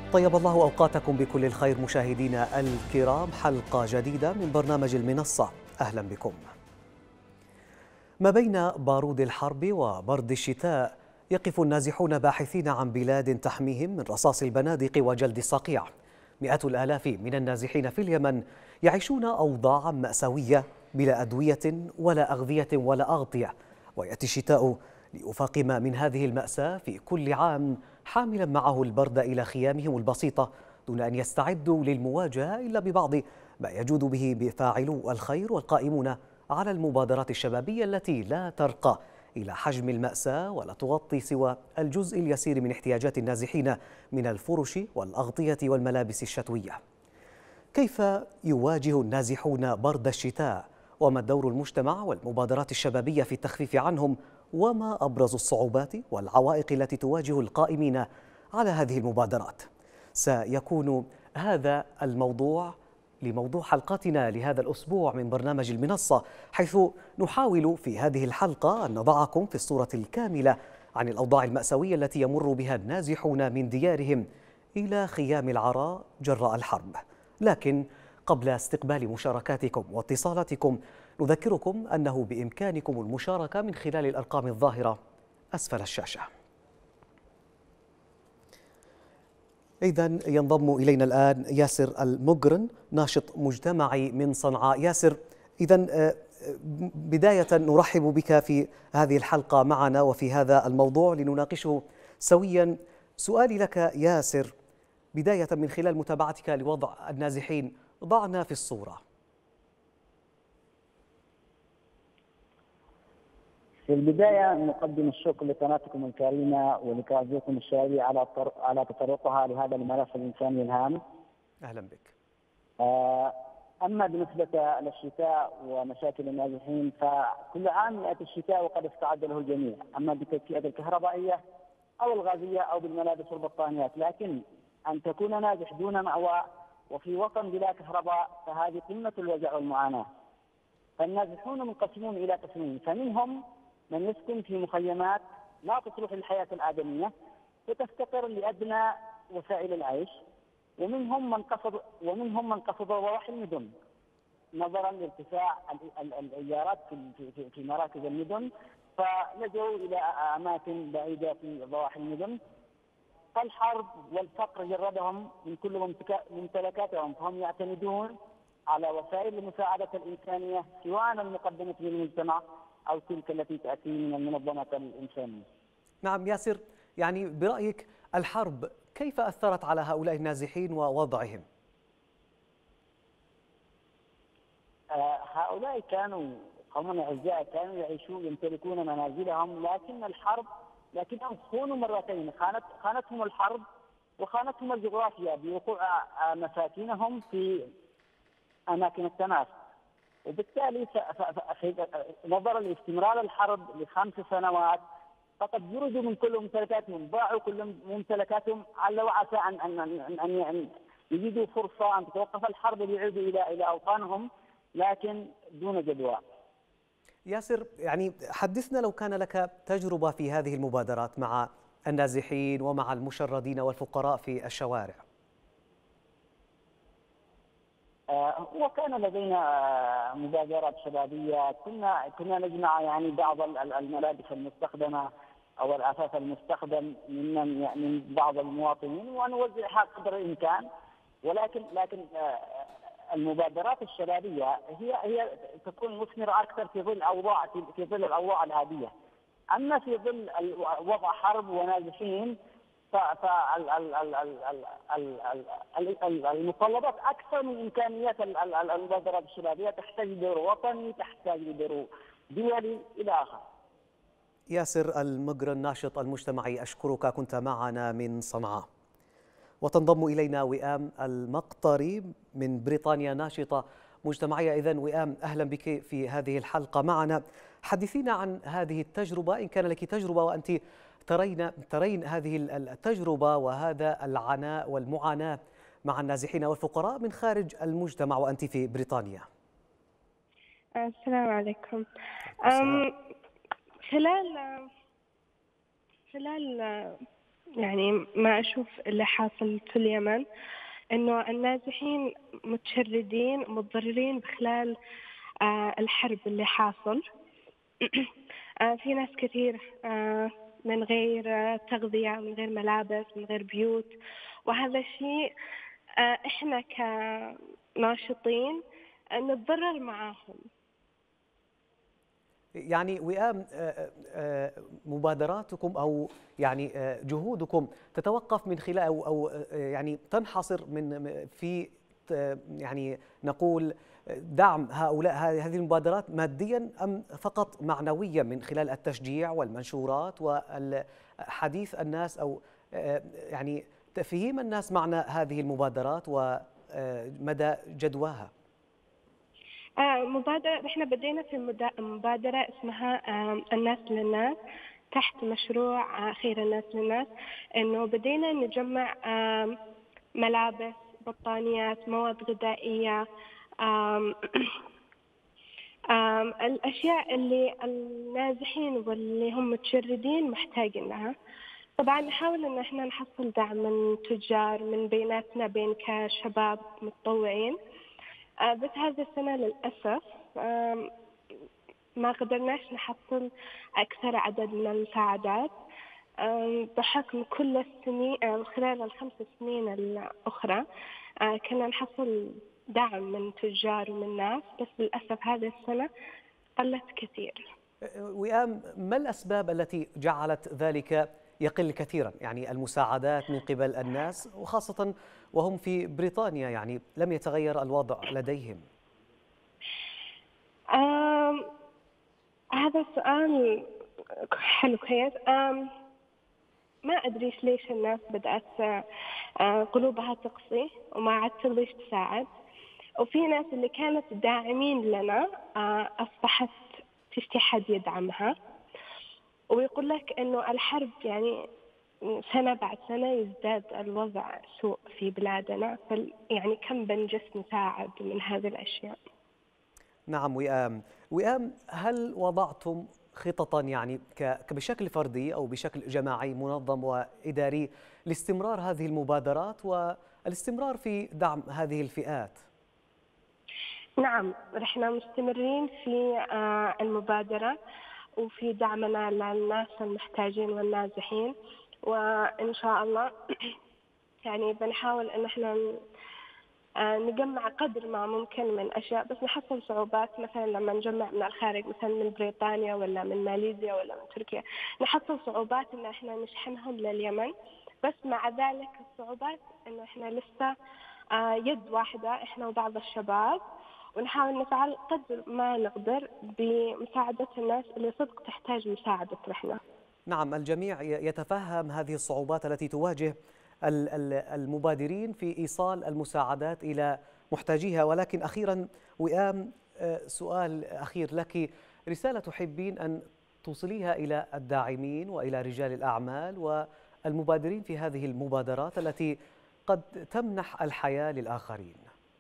طيب الله أوقاتكم بكل الخير مشاهدينا الكرام، حلقة جديدة من برنامج المنصة، أهلا بكم. ما بين بارود الحرب وبرد الشتاء يقف النازحون باحثين عن بلاد تحميهم من رصاص البنادق وجلد الصقيع. مئات الآلاف من النازحين في اليمن يعيشون أوضاعا مأساوية بلا أدوية ولا أغذية ولا أغطية، ويأتي الشتاء ليفاقم من هذه المأساة في كل عام، حاملا معه البرد إلى خيامهم البسيطة دون أن يستعدوا للمواجهة إلا ببعض ما يجود به فاعلو الخير والقائمون على المبادرات الشبابية التي لا ترقى إلى حجم المأساة ولا تغطي سوى الجزء اليسير من احتياجات النازحين من الفرش والأغطية والملابس الشتوية. كيف يواجه النازحون برد الشتاء؟ وما دور المجتمع والمبادرات الشبابية في التخفيف عنهم؟ وما أبرز الصعوبات والعوائق التي تواجه القائمين على هذه المبادرات؟ سيكون هذا الموضوع لموضوع حلقتنا لهذا الأسبوع من برنامج المنصة، حيث نحاول في هذه الحلقة أن نضعكم في الصورة الكاملة عن الأوضاع المأساوية التي يمر بها النازحون من ديارهم إلى خيام العراء جراء الحرب. لكن قبل استقبال مشاركاتكم واتصالاتكم نذكركم أنه بإمكانكم المشاركة من خلال الأرقام الظاهرة أسفل الشاشة. إذن ينضم إلينا الآن ياسر المقرن، ناشط مجتمعي من صنعاء. ياسر، إذن بداية نرحب بك في هذه الحلقة معنا وفي هذا الموضوع لنناقشه سويا. سؤالي لك ياسر بداية من خلال متابعتك لوضع النازحين، ضعنا في الصورة. في البداية نقدم الشكر لقناتكم الكريمة ولقناتكم الشبابية على تطرقها لهذا الملف الإنساني الهام. أهلا بك. أما بالنسبة للشتاء ومشاكل النازحين، فكل عام يأتي الشتاء وقد استعد له الجميع، أما بالتجهيزات الكهربائية أو الغازية أو بالملابس والبطانيات، لكن أن تكون نازح دون مأوى وفي وطن بلا كهرباء فهذه قمة الوجع والمعاناة. فالنازحون منقسمون إلى قسمين، فمنهم من يسكن في مخيمات لا تصلح للحياة الآدمية وتفتقر لأدنى وسائل العيش، ومنهم من قصد ضواحي المدن نظرا لارتفاع الإيجارات في مراكز المدن، فلجوا إلى أماكن بعيدة في ضواحي المدن. فالحرب والفقر جردهم من كل ممتلكاتهم، فهم يعتمدون على وسائل المساعدة الإنسانية سواء المقدمة من المجتمع أو تلك التي تأتي من المنظمات الإنسانية. نعم ياسر، يعني برأيك الحرب كيف أثرت على هؤلاء النازحين ووضعهم؟ هؤلاء كانوا قوم أعزاء، كانوا يعيشون يمتلكون منازلهم، لكنهم خونوا مرتين، خانتهم الحرب وخانتهم الجغرافيا بوقوع مساكنهم في أماكن التماس، وبالتالي نظرا لاستمرار الحرب ل5 سنوات فقد جردوا من كل ممتلكاتهم، باعوا كل ممتلكاتهم على وعسى أن يجدوا فرصة أن تتوقف الحرب ليعودوا إلى أوطانهم، لكن دون جدوى. ياسر، يعني حدثنا لو كان لك تجربة في هذه المبادرات مع النازحين ومع المشردين والفقراء في الشوارع. وكان لدينا مبادرات شبابية، كنا نجمع يعني بعض الملابس المستخدمة أو الأثاث المستخدم من بعض المواطنين ونوزعها قدر الإمكان، ولكن المبادرات الشبابية هي تكون مثمرة أكثر في ظل الأوضاع العادية. أما في ظل وضع حرب ونازحين فالمتطلبات أكثر من إمكانيات المبادرات الشبابية، تحتاج لدور وطني، تحتاج لدور دولي إلى آخر. ياسر المقرن، ناشط المجتمعي، أشكرك، كنت معنا من صنعاء. وتنضم إلينا وئام المقطري من بريطانيا، ناشطة مجتمعية. إذن وئام، أهلا بك في هذه الحلقة معنا. حدثينا عن هذه التجربة، إن كان لك تجربة وأنت ترين هذه التجربة وهذا العناء والمعاناة مع النازحين والفقراء من خارج المجتمع وأنت في بريطانيا. السلام عليكم. خلال يعني ما أشوف اللي حاصل في اليمن، إنه النازحين متشردين متضررين بخلال الحرب اللي حاصل. في ناس كثير من غير تغذية، من غير ملابس، من غير بيوت، وهذا الشيء إحنا كناشطين نتضرر معاهم. يعني وئام مبادراتكم أو يعني جهودكم تتوقف من خلال أو يعني تنحصر من في يعني نقول دعم هؤلاء هذه المبادرات ماديا أم فقط معنويا من خلال التشجيع والمنشورات والحديث الناس أو يعني تفهيم الناس معنى هذه المبادرات ومدى جدواها؟ مبادرة، احنا بدينا في مبادرة اسمها الناس للناس تحت مشروع خير الناس للناس، انه بدينا نجمع ملابس، بطانيات، مواد غذائية، الأشياء اللي النازحين واللي هم متشردين محتاجين لها. طبعا نحاول ان احنا نحصل دعم من تجار من بيناتنا بين كشباب متطوعين. بس هذه السنة للأسف ما قدرناش نحصل أكثر عدد من المساعدات بحكم كل السنين خلال ال5 سنين الأخرى كنا نحصل دعم من تجار ومن ناس، بس للأسف هذه السنة قلت كثير. وئام، ما الأسباب التي جعلت ذلك يقل كثيرا؟ يعني المساعدات من قبل الناس وخاصة وهم في بريطانيا، يعني لم يتغير الوضع لديهم. هذا السؤال حلو كويس. ما أدري ليش الناس بدأت قلوبها تقسي وما عاد ترضيش تساعد، وفي ناس اللي كانت داعمين لنا أصبحت تشتي حد يدعمها، ويقول لك إنه الحرب يعني سنة بعد سنة يزداد الوضع سوء في بلادنا، يعني كم بنجس نساعد من هذه الأشياء. نعم وئام، هل وضعتم خططا يعني بشكل فردي أو بشكل جماعي منظم وإداري لاستمرار هذه المبادرات والاستمرار في دعم هذه الفئات؟ نعم، نحن مستمرين في المبادرة وفي دعمنا للناس المحتاجين والنازحين، وإن شاء الله يعني بنحاول إن احنا نجمع قدر ما ممكن من أشياء، بس نحصل صعوبات. مثلا لما نجمع من الخارج، مثلا من بريطانيا ولا من ماليزيا ولا من تركيا، نحصل صعوبات إن احنا نشحنهم لليمن. بس مع ذلك الصعوبات إنه احنا لسه يد واحدة احنا وبعض الشباب، ونحاول نفعل قدر ما نقدر بمساعدة الناس اللي صدق تحتاج مساعدة رحنا. نعم، الجميع يتفهم هذه الصعوبات التي تواجه المبادرين في إيصال المساعدات إلى محتاجيها، ولكن أخيرا وئام، سؤال أخير لك، رسالة تحبين أن توصليها إلى الداعمين وإلى رجال الأعمال والمبادرين في هذه المبادرات التي قد تمنح الحياة للآخرين؟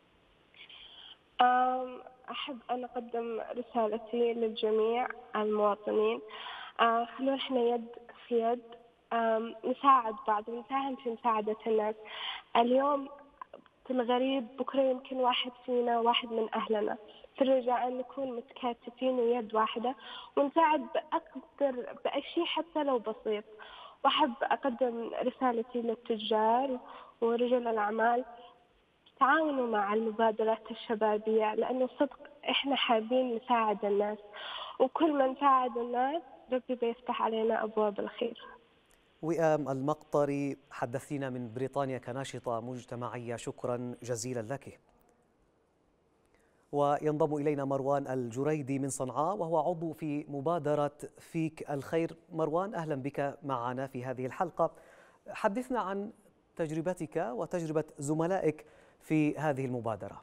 أحب أن أقدم رسالتي للجميع المواطنين، خلونا إحنا يد في يد نساعد بعض ونساهم في مساعدة الناس. اليوم في الغريب، بكرة يمكن واحد فينا واحد من أهلنا، فالرجاء أن نكون متكاتفين ويد واحدة ونساعد بأشياء حتى لو بسيط. وأحب أقدم رسالتي للتجار ورجال الأعمال، تعاونوا مع المبادرات الشبابية، لأنه صدق إحنا حابين نساعد الناس، وكل ما نساعد الناس ربي بيفتح علينا أبواب الخير. وئام المقطري، حدثينا من بريطانيا كناشطة مجتمعية، شكرا جزيلا لك. وينضم إلينا مروان الجريدي من صنعاء، وهو عضو في مبادرة فيك الخير. مروان، أهلا بك معنا في هذه الحلقة. حدثنا عن تجربتك وتجربة زملائك في هذه المبادرة.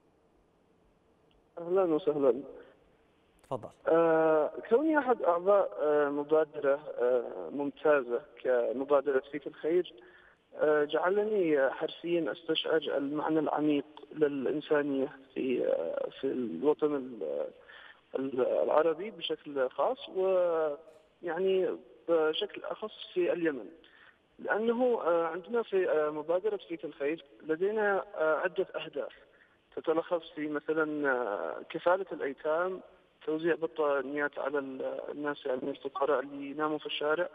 أهلا وسهلا. تفضل. كوني أحد أعضاء مبادرة ممتازة كمبادرة فيك الخير جعلني حرفيا أستشعر المعنى العميق للإنسانية في الوطن العربي بشكل خاص، ويعني بشكل أخص في اليمن. لأنه عندنا في مبادرة فيك الخير لدينا عدة أهداف تتلخص في مثلا كفالة الأيتام، توزيع بطانيات على الناس يعني الفقراء اللي يناموا في الشارع،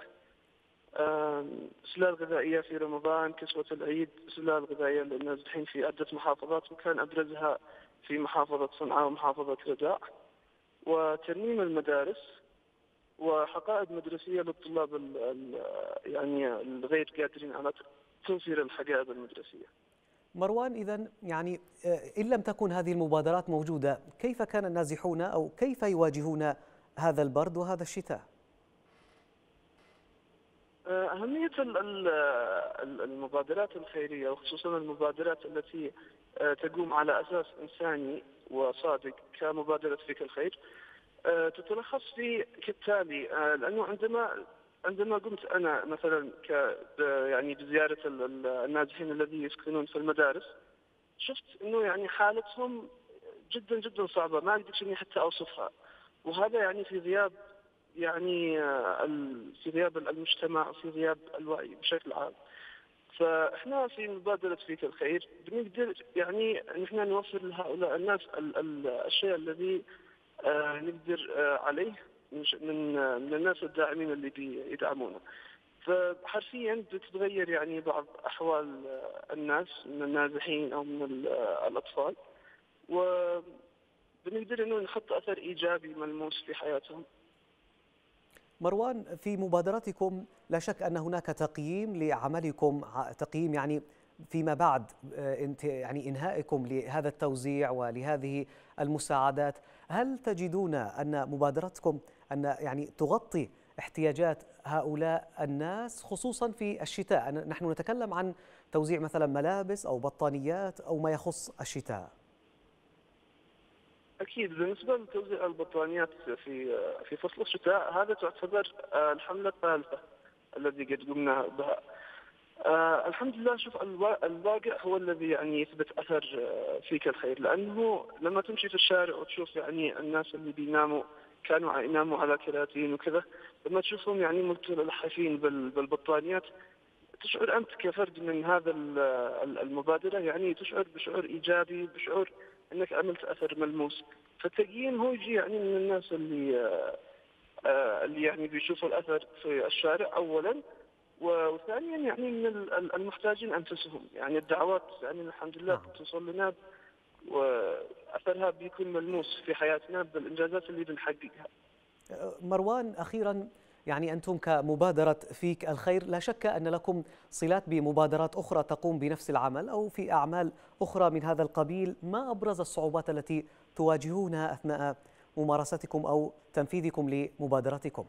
سلال غذائية في رمضان، كسوة العيد، سلال غذائية للناس الحين في عدة محافظات وكان أبرزها في محافظة صنعاء ومحافظة رداء، وترميم المدارس، وحقائب مدرسية للطلاب يعني الغير قادرين على توفير الحقائب المدرسية. مروان، إذن يعني إن لم تكن هذه المبادرات موجودة، كيف كان النازحون أو كيف يواجهون هذا البرد وهذا الشتاء؟ أهمية المبادرات الخيرية وخصوصا المبادرات التي تقوم على أساس إنساني وصادق كمبادرة فيك الخير تتلخص في كالتالي. لأنه عندما قمت أنا مثلا يعني بزيارة النازحين الذين يسكنون في المدارس، شفت إنه يعني حالتهم جدا جدا صعبة، ما أقدر إني حتى أوصفها، وهذا يعني في غياب يعني في غياب المجتمع وفي غياب الوعي بشكل عام. فإحنا في مبادرة فيك الخير بنقدر يعني نحن نوفر لهؤلاء الناس الشيء الذي نقدر عليه من الناس الداعمين اللي بيدعمونا. فحرفيا بتتغير يعني بعض أحوال الناس من النازحين أو من الأطفال، وبنقدر إنه نحط أثر إيجابي ملموس في حياتهم. مروان، في مبادرتكم لا شك أن هناك تقييم لعملكم، تقييم يعني فيما بعد يعني إنهائكم لهذا التوزيع ولهذه المساعدات. هل تجدون أن مبادرتكم أن يعني تغطي احتياجات هؤلاء الناس خصوصا في الشتاء؟ نحن نتكلم عن توزيع مثلا ملابس أو بطانيات أو ما يخص الشتاء. أكيد بالنسبة لتوزيع البطانيات في فصل الشتاء، هذا تعتبر الحملة الثالثة الذي قد قمنا بها. الحمد لله. شوف، الواقع هو الذي يعني يثبت أثر فيك الخير، لأنه لما تمشي في الشارع وتشوف يعني الناس اللي بيناموا كانوا يناموا على كراتين وكذا، لما تشوفهم يعني ملحفين بالبطانيات، تشعر أنت كفرد من هذا المبادرة، يعني تشعر بشعور إيجابي، بشعور أنك عملت أثر ملموس. فالتقييم هو يجي يعني من الناس اللي يعني بيشوفوا الأثر في الشارع أولا، وثانيا يعني من المحتاجين أنفسهم. يعني الدعوات يعني الحمد لله توصل لنا وأثرها بيكون ملموس في حياتنا بالإنجازات اللي بنحققها. مروان، أخيرا يعني أنتم كمبادرة فيك الخير لا شك أن لكم صلات بمبادرات أخرى تقوم بنفس العمل أو في أعمال أخرى من هذا القبيل. ما أبرز الصعوبات التي تواجهونها أثناء ممارستكم أو تنفيذكم لمبادرتكم؟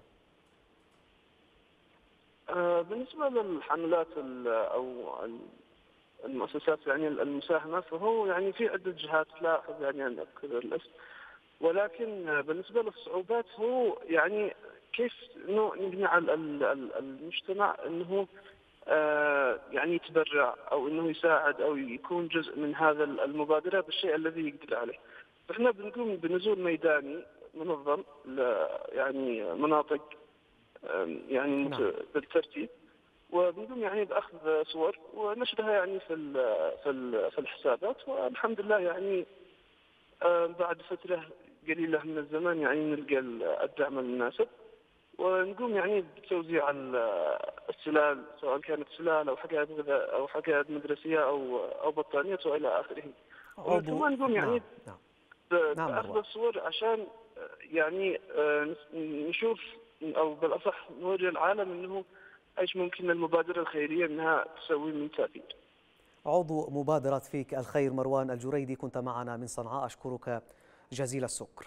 بالنسبة للحملات أو المؤسسات يعني المساهمة، فهو يعني في عدة جهات لا أحب يعني أن أذكر الاسم، ولكن بالنسبة للصعوبات هو يعني كيف إنه نقنع المجتمع إنه يعني يتبرع أو إنه يساعد أو يكون جزء من هذا المبادرة بالشيء الذي يقدر عليه. فإحنا بنقوم بنزول ميداني منظم يعني مناطق يعني بالترتيب، وبنقوم يعني بأخذ صور ونشرها يعني في الحسابات، والحمد لله يعني بعد فترة قليلة من الزمن يعني نلقى الدعم المناسب، ونقوم يعني بتوزيع السلال، سواء كانت سلال أو حقائب غذاء أو حقائب مدرسية أو بطانيات وإلى آخره. وكمان نقوم يعني بأخذ الصور عشان يعني نشوف أو بالأصح نوري العالم أنه إيش ممكن المبادرة الخيرية أنها تسوي من تأثير. عضو مبادرة فيك الخير مروان الجريدي كنت معنا من صنعاء، أشكرك جزيل الشكر.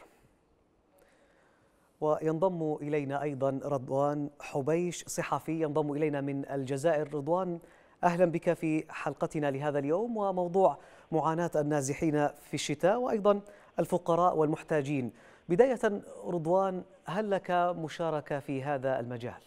وينضم إلينا أيضا رضوان حبيش صحفي ينضم إلينا من الجزائر. رضوان، أهلا بك في حلقتنا لهذا اليوم وموضوع معاناة النازحين في الشتاء وأيضا الفقراء والمحتاجين. بداية رضوان، هل لك مشاركة في هذا المجال؟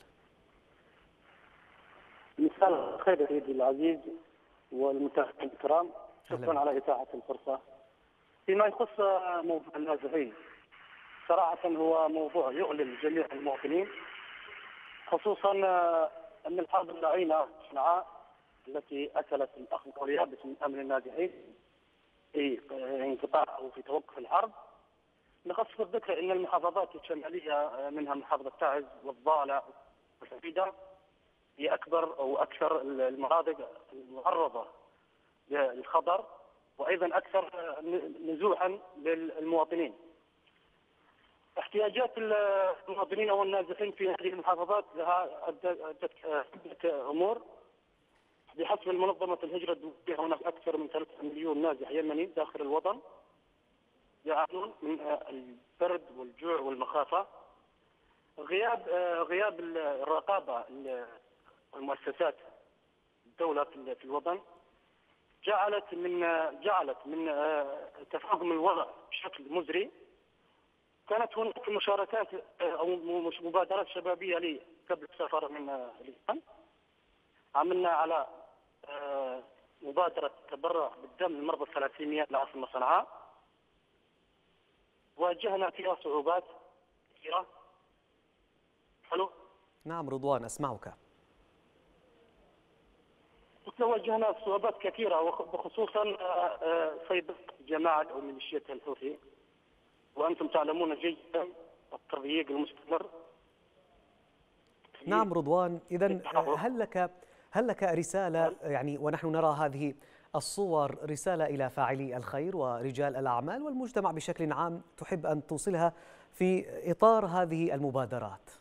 مساء الخير سيدي العزيز والمتابعين الكرام، شكرا على إتاحة الفرصة. فيما يخص موضوع النازحين، صراحة هو موضوع يؤلم جميع المواطنين، خصوصا أن الحرب اللعينة في صنعاء التي أكلت الأخضر واليابس من أمن النازحين في انقطاع أو في توقف الحرب، نخص الذكر أن المحافظات الشمالية منها محافظة تعز والضالع والحفيدة هي أكبر أو أكثر المناطق المعرضة للخطر، وأيضا أكثر نزوحا للمواطنين. احتياجات المواطنين او النازحين في هذه المحافظات لها عدة امور. بحسب منظمه الهجره الدوليه هناك اكثر من 3 مليون نازح يمني داخل الوطن يعانون من البرد والجوع والمخافه. غياب الرقابه المؤسسات الدوله في الوطن جعلت من تفاقم الوضع بشكل مزري. كانت هناك مشاركات او مبادرات شبابيه لي قبل السفر من اليمن. عملنا على مبادره تبرع بالدم للمرضى الثلاثيميا لعاصمه صنعاء. واجهنا فيها صعوبات كثيره. الو. نعم رضوان أسمعك. واجهنا صعوبات كثيره وخصوصا صيد جماعه او ميليشيات الحوثي، وأنتم تعلمون جيدا التضييق المستمر. نعم رضوان، إذن هل لك رسالة، يعني ونحن نرى هذه الصور، رسالة إلى فاعلي الخير ورجال الأعمال والمجتمع بشكل عام تحب أن توصلها في إطار هذه المبادرات؟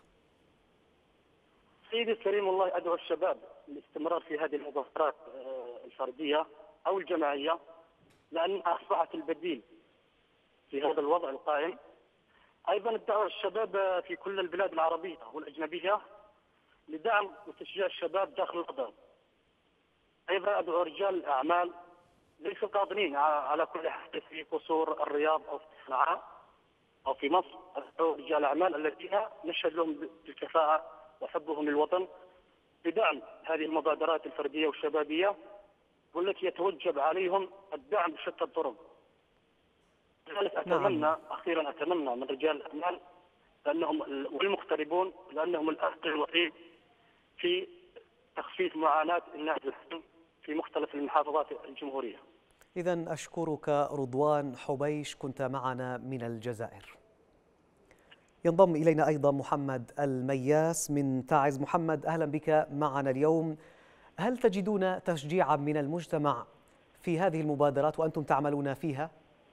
سيدي الكريم، والله أدعو الشباب للاستمرار في هذه المبادرات الفردية أو الجماعية، لأنها أصبحت البديل في هذا الوضع القائم. أيضا الدعوة الشباب في كل البلاد العربية والأجنبية لدعم وتشجيع الشباب داخل الوطن. أيضا أدعو رجال الأعمال ليسوا قادرين على كل حال في قصور الرياض أو في صنعاء أو في مصر. أدعو رجال الأعمال الذين نشهد لهم بالكفاءة وحبهم للوطن بدعم هذه المبادرات الفردية والشبابية، والتي يتوجب عليهم الدعم بشتى الطرق. لذلك أخيرا أتمنى من رجال الأعمال لأنهم والمغتربون، لأنهم الأثر الوحيد في تخفيف معاناة النازحين في مختلف المحافظات الجمهورية. إذن أشكرك رضوان حبيش، كنت معنا من الجزائر. ينضم إلينا أيضا محمد المياس من تعز. محمد، أهلا بك معنا اليوم. هل تجدون تشجيعا من المجتمع في هذه المبادرات وأنتم تعملون فيها؟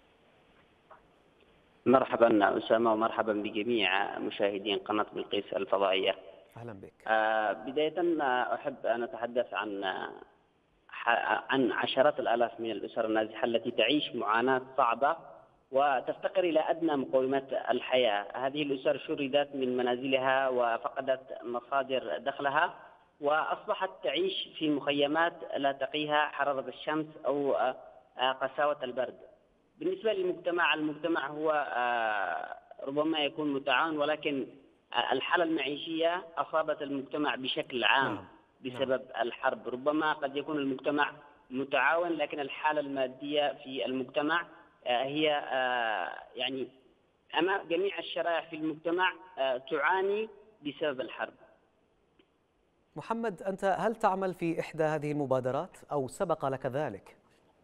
مرحبا أسامة، ومرحبا بجميع مشاهدين قناة بلقيس الفضائية. أهلا بك. بداية أحب أن أتحدث عن عشرات الآلاف من الأسر النازحة التي تعيش معاناة صعبة وتفتقر إلى أدنى مقومات الحياة. هذه الأسر شردت من منازلها وفقدت مصادر دخلها، وأصبحت تعيش في مخيمات لا تقيها حرارة الشمس أو قساوة البرد. بالنسبة للمجتمع، المجتمع هو ربما يكون متعاون، ولكن الحالة المعيشية أصابت المجتمع بشكل عام بسبب الحرب. ربما قد يكون المجتمع متعاون، لكن الحالة المادية في المجتمع هي يعني أمام جميع الشرائح في المجتمع تعاني بسبب الحرب. محمد، أنت هل تعمل في إحدى هذه المبادرات أو سبق لك ذلك؟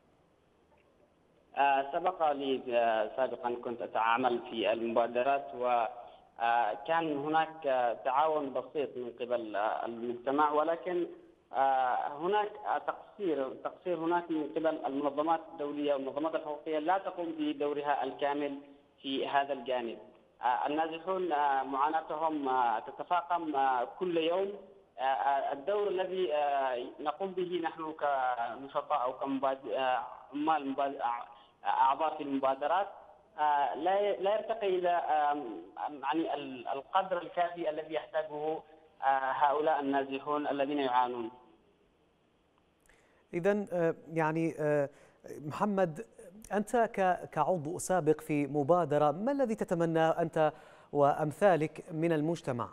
سبق لي سابقا كنت أتعامل في المبادرات، وكان هناك تعاون بسيط من قبل المجتمع، ولكن هناك تقصير هناك من قبل المنظمات الدولية والمنظمات الحقوقية لا تقوم بدورها الكامل في هذا الجانب. النازحون معاناتهم تتفاقم كل يوم. الدور الذي نقوم به نحن كنشطاء أو كعمال أعضاء في المبادرات لا يرتقي إلى يعني القدر الكافي الذي يحتاجه هؤلاء النازحون الذين يعانون. إذن يعني محمد، أنت كعضو سابق في مبادرة، ما الذي تتمنى أنت وأمثالك من المجتمع؟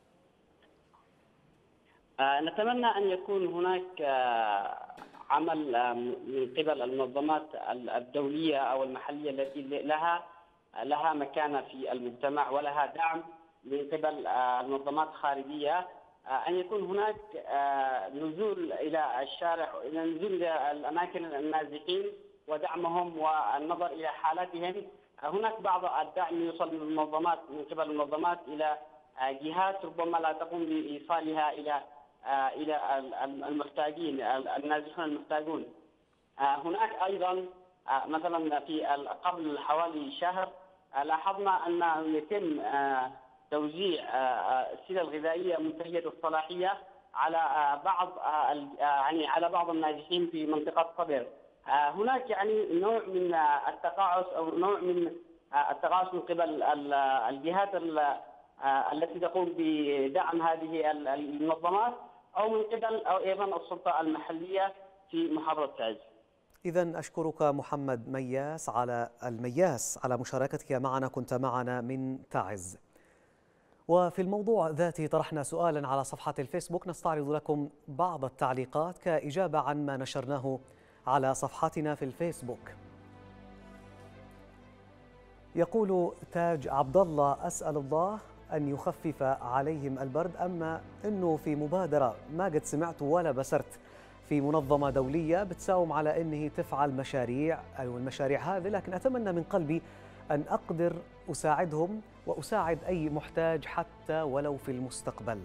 نتمنى أن يكون هناك عمل من قبل المنظمات الدولية أو المحلية التي لها مكانة في المجتمع ولها دعم من قبل المنظمات الخارجية أن يكون هناك نزول إلى الشارع، نزول إلى الأماكن النازحين ودعمهم والنظر إلى حالاتهم. هناك بعض الدعم يوصل من المنظمات، من قبل المنظمات إلى جهات ربما لا تقوم بإيصالها إلى المحتاجين، النازحون المحتاجون. هناك أيضا مثلا في قبل حوالي شهر لاحظنا أنه يتم توزيع السلع الغذائية منتهية الصلاحية على بعض النازحين في منطقة صبر. هناك يعني نوع من التقاعس أو نوع من التقاعس من قبل الجهات التي تقوم بدعم هذه المنظمات، أو من قبل أو أيضا السلطة المحلية في محافظة تعز. إذن أشكرك محمد مياس على مشاركتك معنا، كنت معنا من تعز. وفي الموضوع ذاته طرحنا سؤالا على صفحة الفيسبوك، نستعرض لكم بعض التعليقات كإجابة عن ما نشرناه على صفحتنا في الفيسبوك. يقول تاج عبد الله: أسأل الله أن يخفف عليهم البرد، أما أنه في مبادرة ما قد سمعت ولا بسرت في منظمة دولية بتساوم على أنه تفعل مشاريع أو المشاريع هذه، لكن أتمنى من قلبي أن أقدر أساعدهم وأساعد أي محتاج حتى ولو في المستقبل.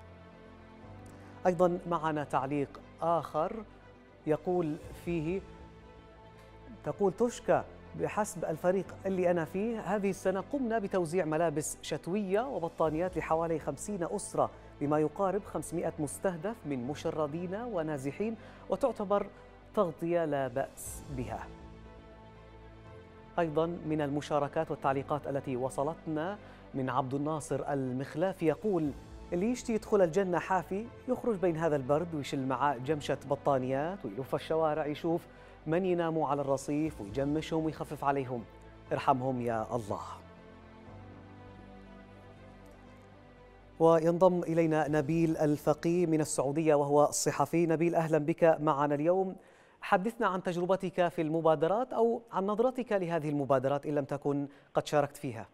أيضا معنا تعليق آخر يقول فيه، تقول تشكى: بحسب الفريق اللي أنا فيه هذه السنة قمنا بتوزيع ملابس شتوية وبطانيات لحوالي 50 أسرة بما يقارب 500 مستهدف من مشردين ونازحين، وتعتبر تغطية لا بأس بها. أيضا من المشاركات والتعليقات التي وصلتنا من عبد الناصر المخلافي يقول: اللي يشتي يدخل الجنة حافي يخرج بين هذا البرد ويشيل معاه جمشة بطانيات ويلف الشوارع يشوف من يناموا على الرصيف ويجمشهم ويخفف عليهم، ارحمهم يا الله. وينضم إلينا نبيل الفقيه من السعودية وهو صحفي. نبيل، أهلا بك معنا اليوم. حدثنا عن تجربتك في المبادرات أو عن نظرتك لهذه المبادرات إن لم تكن قد شاركت فيها.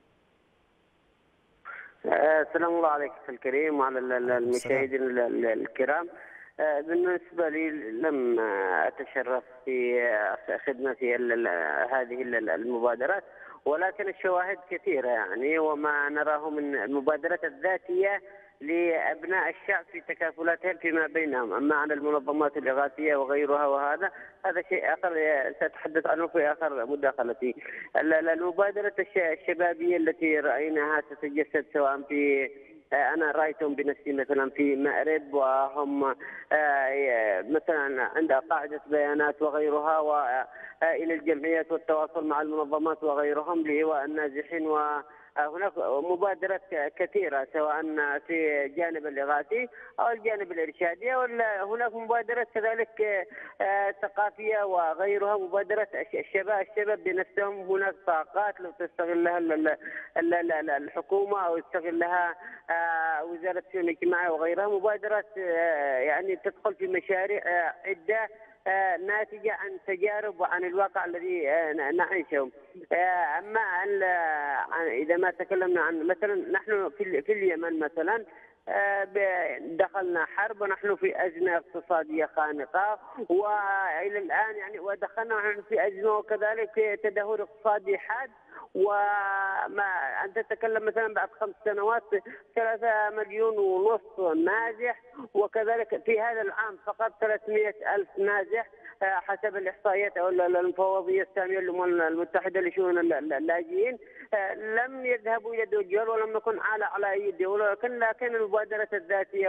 السلام الله عليك أخي الكريم وعلى المشاهدين الكرام. بالنسبة لي لم أتشرف في خدمة هذه المبادرات، ولكن الشواهد كثيرة يعني، وما نراه من المبادرات الذاتية لأبناء الشعب في تكافلاتهم فيما بينهم. أما عن المنظمات الإغاثية وغيرها هذا شيء آخر سأتحدث عنه في آخر مداخلتي. المبادرة الشبابية التي رأيناها تتجسد سواء في أنا رأيتهم بنفسي مثلا في مأرب، وهم مثلا عند قاعدة بيانات وغيرها، وإلى الجمعيات والتواصل مع المنظمات وغيرهم لإيواء النازحين. وهناك مبادرات كثيرة سواء في الجانب الإغاثي أو الجانب الإرشادي، هناك مبادرات كذلك ثقافية وغيرها، مبادرات الشباب بنفسهم. هناك طاقات لو تستغلها الحكومة أو تستغلها وزارة الشؤون الاجتماعية وغيرها، مبادرات يعني تدخل في مشاريع عدة ناتجة عن تجارب وعن الواقع الذي نعيشه. أما إذا ما تكلمنا عن مثلا نحن في اليمن مثلا دخلنا حرب ونحن في أزمة اقتصادية خانقة، وإلى الآن يعني ودخلنا نحن في أزمة وكذلك في تدهور اقتصادي حاد. وما أنت تتكلم مثلا بعد 5 سنوات 3.5 مليون نازح، وكذلك في هذا العام فقط 300,000 نازح حسب الإحصائيات أو المفوضية السامية للأمم المتحدة لشؤون اللاجئين. لم يذهبوا إلى دول الجوار ولم نكن على أي دولة، لكن المبادرات الذاتية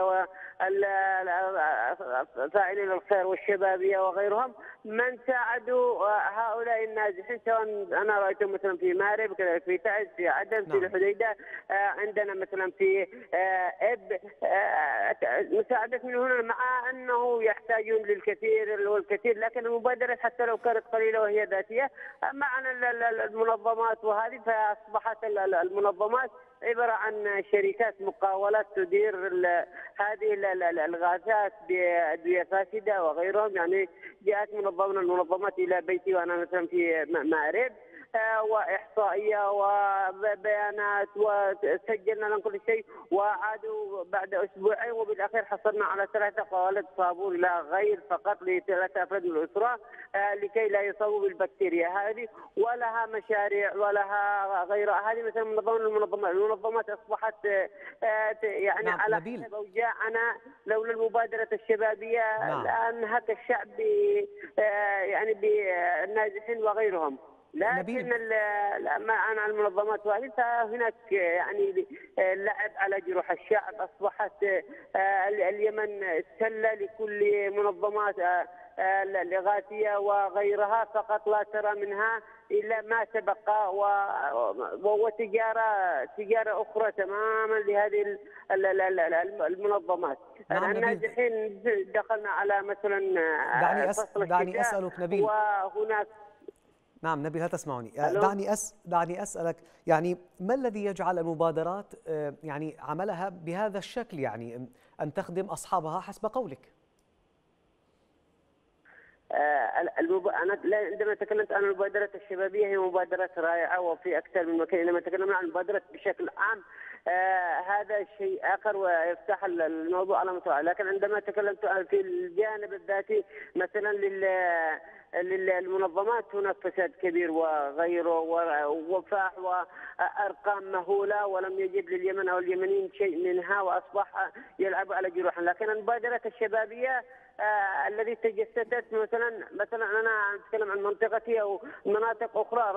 وفاعلين الخير والشبابية وغيرهم من ساعدوا هؤلاء النازحين، سواء أنا رأيتهم مثلا في مأرب، كذلك في تعز، في عدن، في الحديدة، عندنا مثلا في إب، مساعدة من هنا، مع أنه يحتاجون للكثير والكثير، لكن المبادرات حتى لو كانت قليلة وهي ذاتية. أما عن المنظمات وهذه، فأصبحت المنظمات عبارة عن شركات مقاولات تدير هذه الغازات بأدوية فاسدة وغيرهم. يعني جاءت منظمة من المنظمات إلى بيتي وأنا مثلا في مأرب، واحصائيه وبيانات، وسجلنا لهم كل شيء، وعادوا بعد اسبوعين، وبالاخير حصلنا على 3 قوالب صابون لا غير فقط ل3 افراد من الاسره لكي لا يصابوا بالبكتيريا هذه. ولها مشاريع ولها غيرها. هذه مثلا المنظمات اصبحت يعني نعم على نبيل. حسب اوجاعنا لولا المبادره الشبابيه نعم. لانهك الشعب يعني بالنازحين وغيرهم. لكن مع المنظمات وهذه فهناك يعني لعب على جروح الشعب. اصبحت اليمن سله لكل منظمات الإغاثية وغيرها، فقط لا ترى منها إلا ما تبقى، وتجارة أخرى تماما لهذه المنظمات. نعم النازحين دخلنا على مثلا فصل دعني أسألك نبيل. وهناك نعم نبيل، هل تسمعني؟ دعني أسألك، يعني ما الذي يجعل المبادرات يعني عملها بهذا الشكل، يعني أن تخدم أصحابها حسب قولك؟ أنا عندما تكلمت عن المبادرة الشبابية هي مبادرة رائعة وفي أكثر من مكان. عندما تكلمنا عن المبادرة بشكل عام هذا شيء آخر ويفتح الموضوع على متوالي. لكن عندما تكلمت في الجانب الذاتي مثلا للمنظمات هناك فساد كبير وغيره ووفاء وأرقام مهولة، ولم يجد لليمن أو اليمنيين شيء منها، وأصبح يلعب على جروحهم. لكن المبادرة الشبابية الذي تجسدت مثلا انا اتكلم عن منطقتي او مناطق اخرى،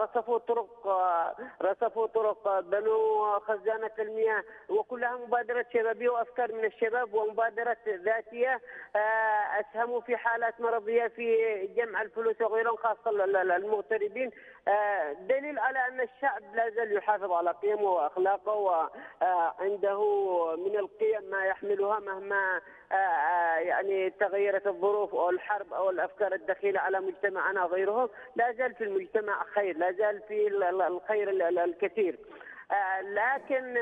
رصفوا طرق، بنوا خزانه المياه، وكلها مبادره شبابيه وافكار من الشباب ومبادره ذاتيه. اسهموا في حالات مرضيه في جمع الفلوس وغيرهم، خاصه المغتربين. دليل على ان الشعب لا زال يحافظ على قيمه واخلاقه، وعنده من القيم ما يحملها مهما يعني تغيرت الظروف او الحرب او الافكار الدخيله على مجتمعنا وغيره. لا زال في المجتمع خير، لا زال في الخير الكثير. لكن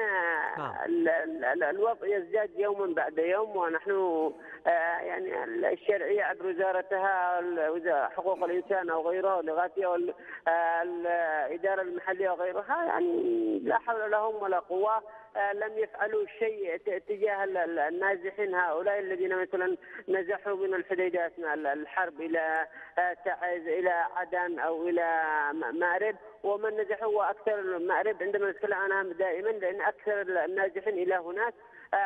الوضع يزداد يوما بعد يوم، ونحن يعني الشرعيه عبر وزارتها حقوق الانسان او غيرها والاغاثيه والاداره المحليه وغيرها يعني لا حول لهم ولا قوه. لم يفعلوا شيء تجاه النازحين هؤلاء الذين مثلا نزحوا من الحديدة اثناء الحرب الى تعز الى عدن او الى مأرب. ومن نزحوا واكثر مأرب عندما نتكلم عنها دائما لان اكثر النازحين الى هناك.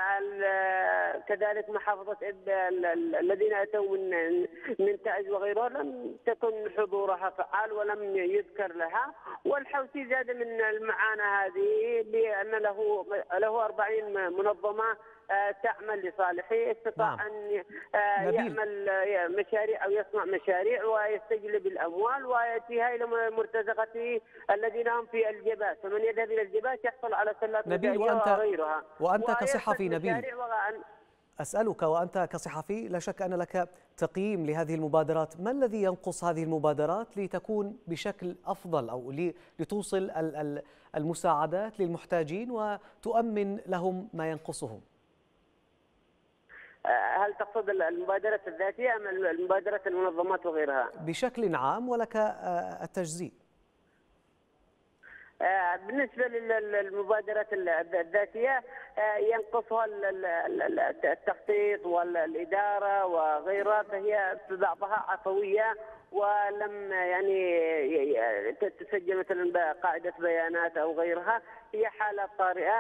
كذلك محافظة إب الذين أتوا من تعز وغيرها لم تكن حضورها فعال ولم يذكر لها. والحوثي زاد من المعاناة هذه بأن له 40 منظمة تعمل لصالحه. استطاع أن يعمل مشاريع أو يصنع مشاريع ويستجلب الأموال ويأتيها إلى مرتزقته الذين هم في الجبات، فمن يذهب إلى الجبات يحصل على سلات نبيل. وغيرها. وأنت كصحفي نبيل أسألك، وأنت كصحفي لا شك أن لك تقييم لهذه المبادرات، ما الذي ينقص هذه المبادرات لتكون بشكل أفضل أو لتوصل المساعدات للمحتاجين وتؤمن لهم ما ينقصهم؟ هل تقصد المبادرة الذاتية أم المبادرة المنظمات وغيرها؟ بشكل عام ولك التجزيء. بالنسبة للمبادرات الذاتية ينقصها التخطيط والإدارة وغيرها، فهي في بعضها عفوية ولم يعني تسجل مثلا بقاعدة بيانات أو غيرها. هي حالة طارئة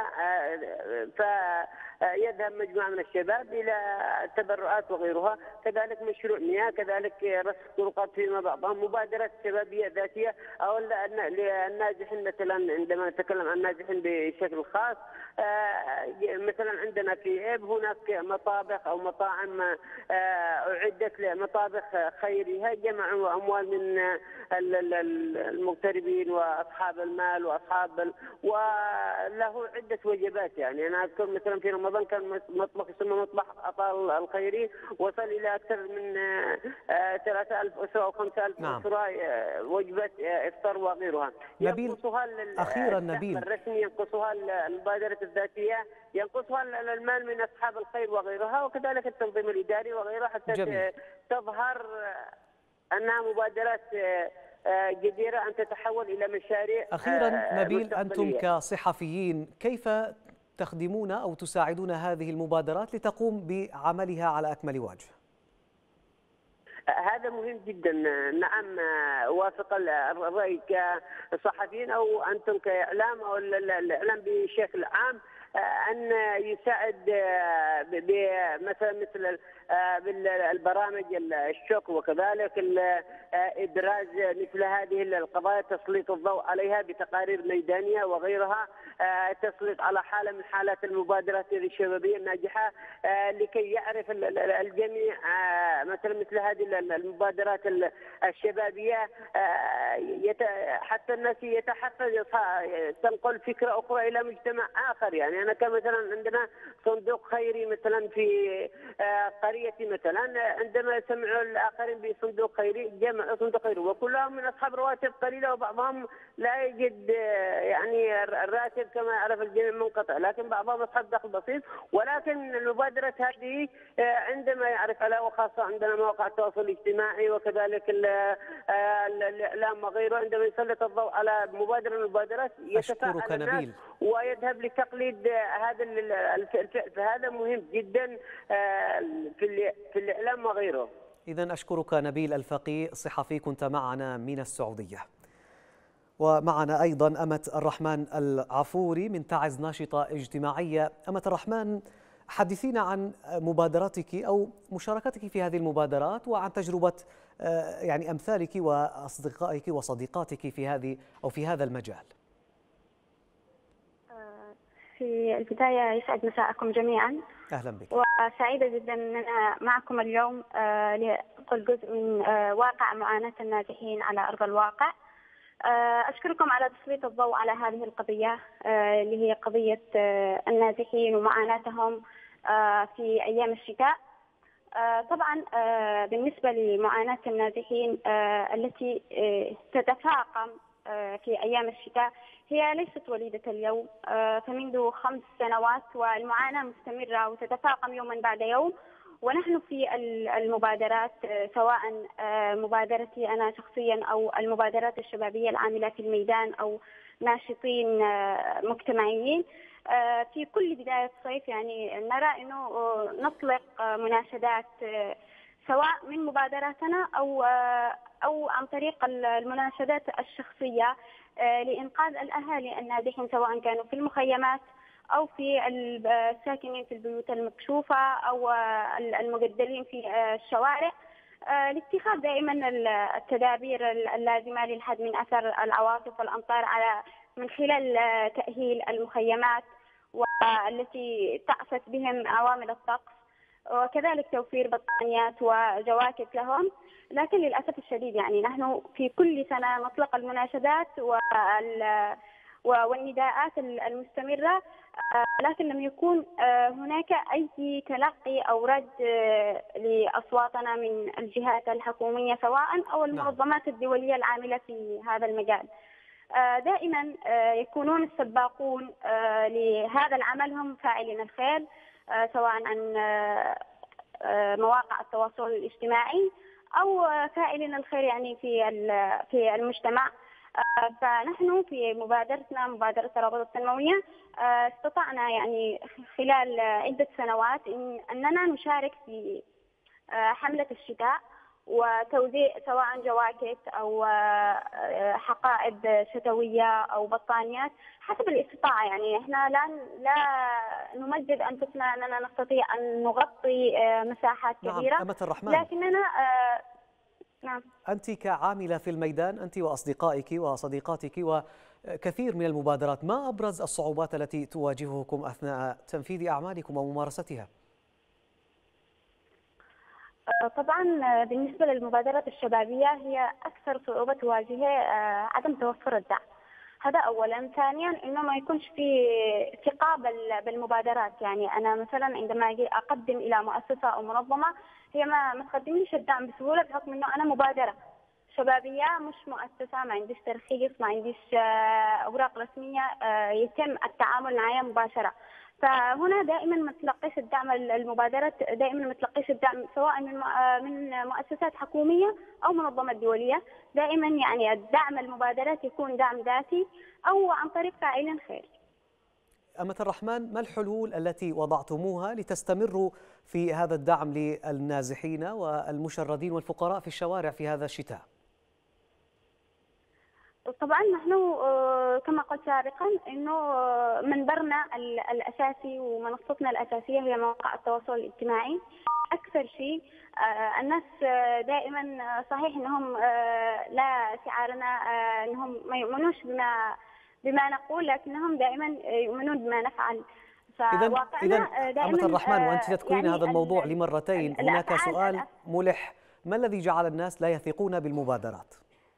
فيذهب مجموعة من الشباب إلى تبرعات وغيرها. كذلك مشروع مياه، كذلك رصف طرقات فيما بعضهم. مبادرة شبابية ذاتية أو للنازحين مثلا، عندما نتكلم عن النازحين بشكل خاص مثلا عندنا في إب هناك مطابخ أو مطاعم أعدت لمطابخ خيرية، جمعوا أموال من المغتربين وأصحاب المال وله عدة وجبات. يعني أنا أذكر مثلا في رمضان كان مطبخ يسمى مطبخ عطاء الخيري وصل إلى أكثر من 3000 أسرة أو 5000 أسرة وجبة إفطار وغيرها. نبيل أخيرا نبيل الرسمي ينقصها المبادرة الذاتية، ينقصها المال من أصحاب الخير وغيرها، وكذلك التنظيم الإداري وغيرها حتى تظهر أنها مبادرات جديرة أن تتحول إلى مشاريع أخيرا نبيل، أنتم مستقبلية. كصحفيين كيف تخدمون أو تساعدون هذه المبادرات لتقوم بعملها على أكمل وجه؟ هذا مهم جدا. نعم، وافق الرأي كصحفيين أو أنتم كإعلام أو الإعلام بشكل عام أن يساعد مثلا مثل بالبرامج الشق، وكذلك إبراز مثل هذه القضايا، تسليط الضوء عليها بتقارير ميدانية وغيرها، تسليط على حالة من حالات المبادرات الشبابية الناجحة لكي يعرف الجميع مثل هذه المبادرات الشبابية، حتى الناس يتحفز تنقل فكرة أخرى إلى مجتمع آخر. يعني أنا كمثلا عندنا صندوق خيري مثلا في قريتي مثلا، عندما سمعوا الآخرين بصندوق خيري جمعوا صندوق خيري، وكلهم من أصحاب رواتب قليلة، وبعضهم لا يجد يعني الراتب كما يعرف الجميع منقطع، لكن بعضهم أصحاب دخل بسيط. ولكن المبادرة هذه عندما يعرف عليها، وخاصة عندنا مواقع التواصل الاجتماعي وكذلك الإعلام وغيره، عندما يسلط الضوء على مبادرة من المبادرات يتفاعل الناس ويذهب لتقليد هذا الفعل. فهذا مهم جدا في الإعلام وغيره. إذن أشكرك نبيل الفقيه، صحفي كنت معنا من السعودية. ومعنا أيضا أمة الرحمن العفوري من تعز، ناشطة اجتماعية. أمة الرحمن، حدثينا عن مبادراتك أو مشاركتك في هذه المبادرات، وعن تجربة يعني أمثالك وأصدقائك وصديقاتك في هذا المجال. في البداية يسعد مساءكم جميعا. أهلا بك. وسعيدة جدا أن أنا معكم اليوم لأنقل جزء من واقع معاناة النازحين على أرض الواقع. أشكركم على تسليط الضوء على هذه القضية اللي هي قضية النازحين ومعاناتهم في أيام الشتاء. طبعا بالنسبة لمعاناة النازحين التي تتفاقم في أيام الشتاء، هي ليست وليدة اليوم، فمنذ 5 سنوات والمعاناة مستمرة وتتفاقم يوما بعد يوم. ونحن في المبادرات، سواء مبادرتي أنا شخصيا أو المبادرات الشبابية العاملة في الميدان أو ناشطين مجتمعيين، في كل بداية صيف يعني نرى أنه نطلق مناشدات، سواء من مبادراتنا أو عن طريق المناشدات الشخصية لإنقاذ الأهالي النازحين، سواء كانوا في المخيمات أو في الساكنين في البيوت المكشوفة أو المجدلين في الشوارع، لاتخاذ دائما التدابير اللازمة للحد من أثر العواصف والأمطار من خلال تأهيل المخيمات والتي تعفت بهم عوامل الطقس، وكذلك توفير بطانيات وجواكت لهم. لكن للأسف الشديد يعني نحن في كل سنة نطلق المناشدات والنداءات المستمرة، لكن لم يكن هناك أي تلقي أو رد لأصواتنا من الجهات الحكومية سواء أو المنظمات الدولية العاملة في هذا المجال. دائما يكونون السباقون لهذا العمل هم فاعلين الخير، سواء عن مواقع التواصل الاجتماعي أو فاعلين الخير يعني في المجتمع. فنحن في مبادرتنا، مبادرة الرابطة التنموية، استطعنا يعني خلال عدة سنوات أننا نشارك في حملة الشتاء وتوزيع سواء جواكت أو حقائب شتوية أو بطانيات حسب الاستطاعة. يعني احنا لا نمجد أنفسنا أننا نستطيع أن نغطي مساحات كبيرة. نعم. أمة الرحمن، لكننا نعم. أنت كعاملة في الميدان، أنت وأصدقائك وصديقاتك وكثير من المبادرات، ما أبرز الصعوبات التي تواجهكم أثناء تنفيذ أعمالكم وممارستها؟ طبعا بالنسبة للمبادرات الشبابية هي أكثر صعوبة تواجهها عدم توفر الدعم، هذا أولا. ثانيا إنه ما يكونش في ثقة بالمبادرات. يعني أنا مثلا عندما أجي أقدم إلى مؤسسة أو منظمة، هي ما تقدمليش الدعم بسهولة بحكم إنه أنا مبادرة شبابية مش مؤسسة، ما عنديش ترخيص، ما عنديش أوراق رسمية يتم التعامل معي مباشرة. فهنا دائما ما تلقيش الدعم، المبادرات دائما ما تلقيش الدعم سواء من مؤسسات حكوميه او منظمات دوليه. دائما يعني الدعم المبادرات يكون دعم ذاتي او عن طريق فاعلين خير. أمة الرحمن، ما الحلول التي وضعتموها لتستمروا في هذا الدعم للنازحين والمشردين والفقراء في الشوارع في هذا الشتاء؟ طبعا نحن كما قلت سابقا انه منبرنا الاساسي ومنصتنا الاساسيه هي مواقع التواصل الاجتماعي. اكثر شيء الناس دائما صحيح انهم لا شعارنا انهم ما يؤمنوش بما نقول، لكنهم دائما يؤمنون بما نفعل. إذا أمة الرحمن، وأنت تذكرين يعني هذا الموضوع لمرتين، هناك سؤال ملح: ما الذي جعل الناس لا يثقون بالمبادرات؟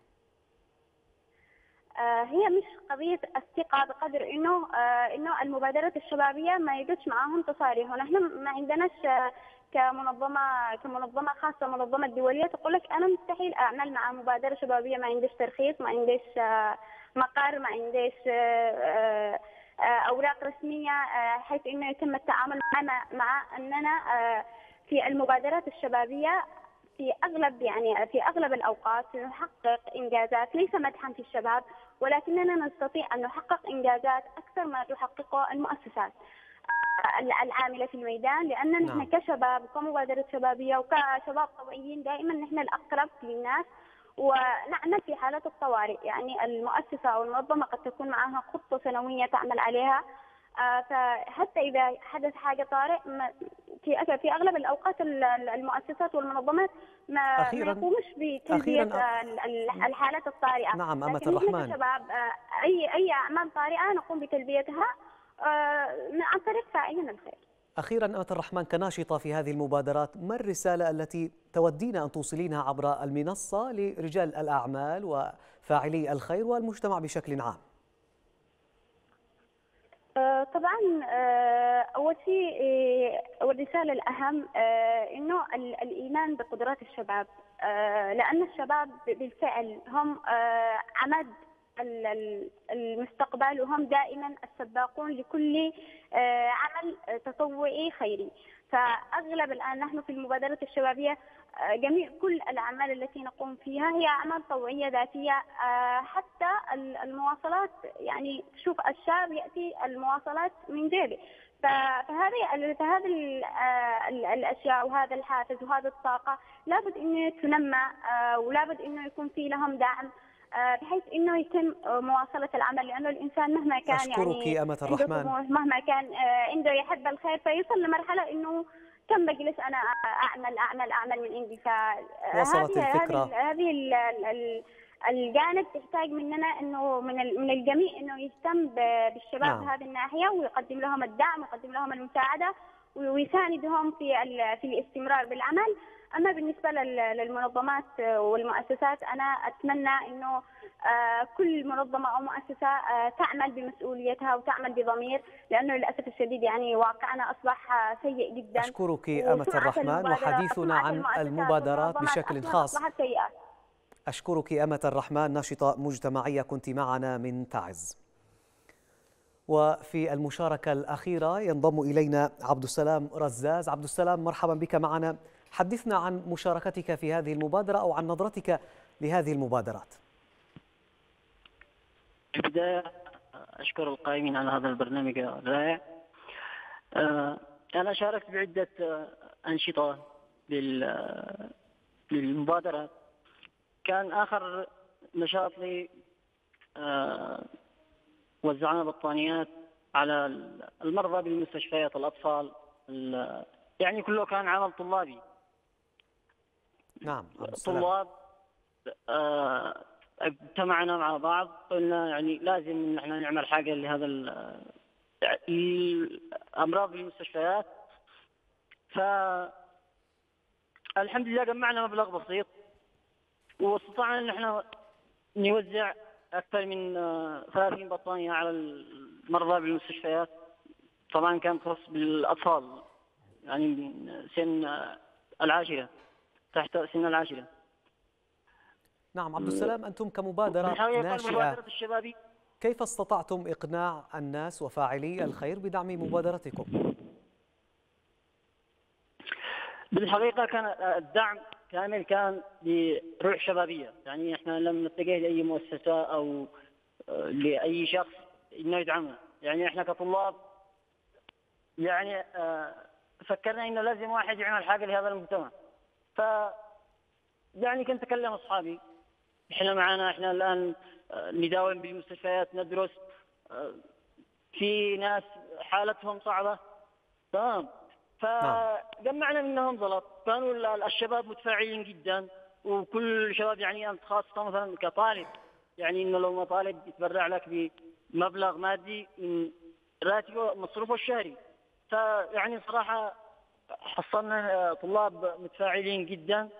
هي مش قضية الثقة بقدر إنه المبادرات الشبابية ما يجوش معاهم تصاريح، ونحن ما عندناش كمنظمة خاصة منظمة دولية تقول لك أنا مستحيل أعمل مع مبادرة شبابية ما عنديش ترخيص، ما عنديش مقر، ما عنديش أوراق رسمية حيث إنه يتم التعامل معنا مع أننا في المبادرات الشبابية في أغلب الأوقات نحقق إنجازات، ليس مدحا في الشباب، ولكننا نستطيع أن نحقق إنجازات أكثر ما تحققها المؤسسات العاملة في الميدان، لأن نحن كشباب وكمبادرة شبابية وكشباب طوعيين دائما نحن الأقرب للناس، ونعمل في حالة الطوارئ. يعني المؤسسة أو المنظمة قد تكون معها خطة سنوية تعمل عليها، فحتى إذا حدث حاجة طارئ في أغلب الأوقات المؤسسات والمنظمات ما يقومش بتلبية الحالات الطارئة. نعم أمة لكن الرحمن، نحن كشباب أي أعمال طارئة نقوم بتلبيتها عن طريق فاعلين الخير. أخيرا أمة الرحمن، كناشطة في هذه المبادرات، ما الرسالة التي تودين أن توصلينها عبر المنصة لرجال الأعمال وفاعلي الخير والمجتمع بشكل عام؟ طبعا أول شيء والرسالة الأهم إنه الإيمان بقدرات الشباب، لأن الشباب بالفعل هم عماد المستقبل، وهم دائما السباقون لكل عمل تطوعي خيري. فأغلب الآن نحن في المبادرات الشبابية جميع كل الأعمال التي نقوم فيها هي أعمال طوعية ذاتية، حتى المواصلات. يعني شوف الشاب يأتي المواصلات من جيبه، فهذه الأشياء وهذا الحافز وهذا الطاقة لابد أن تنمى، ولابد أنه يكون في لهم دعم بحيث انه يتم مواصله العمل، لانه الانسان مهما كان أشكرك أمة الرحمن، مهما كان عنده يحب الخير، فيوصل لمرحله انه كم بجلس انا اعمل من عندي. وصلت الفكرة. هذه الجانب تحتاج مننا انه من الجميع انه يهتم بالشباب. نعم. هذه الناحيه، ويقدم لهم الدعم ويقدم لهم المساعده ويساندهم في الاستمرار بالعمل. أما بالنسبة للمنظمات والمؤسسات، أنا أتمنى أنه كل منظمة أو مؤسسة تعمل بمسؤوليتها وتعمل بضمير، لأنه للأسف الشديد يعني واقعنا أصبح سيء جدا. أشكرك أمة الرحمن، وحديثنا عن المبادرات بشكل خاص. أشكرك أمة الرحمن، ناشطة مجتمعية كنت معنا من تعز. وفي المشاركة الأخيرة ينضم إلينا عبد السلام رزاز. عبد السلام، مرحبا بك معنا. حدثنا عن مشاركتك في هذه المبادرة أو عن نظرتك لهذه المبادرات. في البداية أشكر القائمين على هذا البرنامج الرائع. أنا شاركت بعدة أنشطة للمبادرة. كان آخر نشاط لي وزعنا بطانيات على المرضى بالمستشفيات، الأطفال، يعني كله كان عمل طلابي. نعم. الطلاب اجتمعنا مع بعض، قلنا يعني لازم نحن نعمل حاجة لهذا الأمراض بالمستشفيات. فالحمد لله جمعنا مبلغ بسيط، واستطعنا ان احنا نوزع أكثر من 30 بطانية على المرضى بالمستشفيات. طبعا كان خاص بالأطفال، يعني من سن العاشرة، تحت سن العاشرة. نعم عبد السلام، أنتم كمبادرة ناشئة المبادرة الشبابية كيف استطعتم إقناع الناس وفاعلي الخير بدعم مبادرتكم؟ بالحقيقة كان الدعم كامل كان بروح شبابية، يعني احنا لم نتجه لأي مؤسسة أو لأي شخص إنه يدعمنا. يعني احنا كطلاب يعني فكرنا إنه لازم واحد يعمل حاجة لهذا المجتمع. ف يعني كنت أكلم أصحابي، احنا معنا، احنا الآن نداوم بالمستشفيات، ندرس، في ناس حالتهم صعبة، تمام. فجمعنا منهم زلط، كانوا الشباب متفاعلين جدا، وكل شباب يعني أنت خاصة مثلا كطالب، يعني إنه لو طالب يتبرع لك بمبلغ مادي من راتبه مصروفه الشهري. فيعني صراحة حصلنا طلاب متفاعلين جدا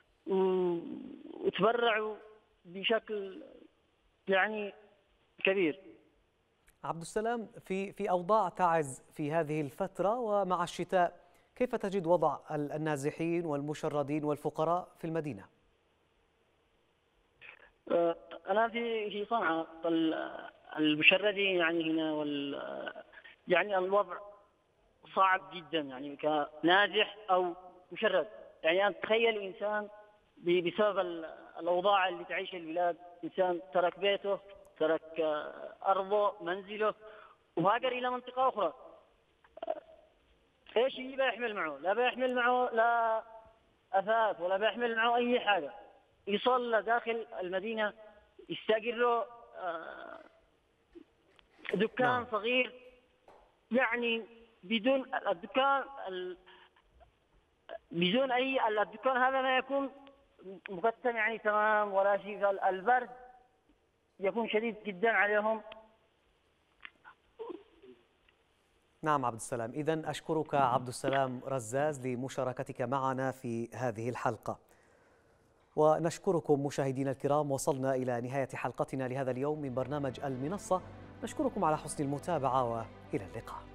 وتبرعوا بشكل يعني كبير. عبد السلام، في أوضاع تعز في هذه الفترة ومع الشتاء، كيف تجد وضع النازحين والمشردين والفقراء في المدينة؟ أنا في صنعاء، المشردين يعني هنا يعني الوضع صعب جدا، يعني كنازح أو مشرد. يعني أنت تخيل إنسان بسبب الأوضاع اللي تعيش البلاد، إنسان ترك بيته، ترك أرضه، منزله، وهاجر إلى منطقة أخرى. إيش اللي بيحمل معه؟ لا بيحمل معه لا أثاث ولا بيحمل معه أي حاجة. يصل داخل المدينة، يستأجر له دكان صغير، يعني بدون الدكان بدون أي الدكان هذا ما يكون مقسم يعني تمام ولا شيء. البرد يكون شديد جدا عليهم. نعم عبد السلام، إذن أشكرك عبد السلام رزاز لمشاركتك معنا في هذه الحلقة، ونشكركم مشاهدينا الكرام. وصلنا إلى نهاية حلقتنا لهذا اليوم من برنامج المنصة. نشكركم على حسن المتابعة وإلى اللقاء.